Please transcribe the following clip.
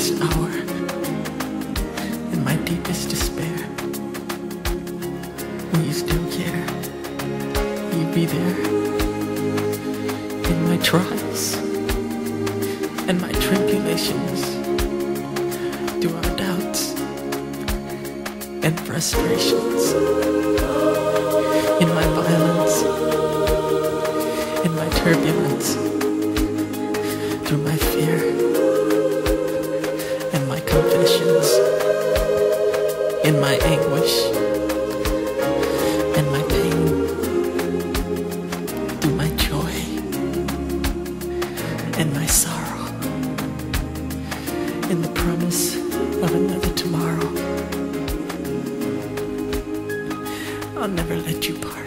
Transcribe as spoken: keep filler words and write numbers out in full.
darkest hour, in my deepest despair, will you still care? Will you be there in my trials and my tribulations, through our doubts and frustrations, in my violence, in my turbulence, through my fear and my confessions, in my anguish and my pain, through my joy and my sorrow, in the promise of another tomorrow. I'll never let you part.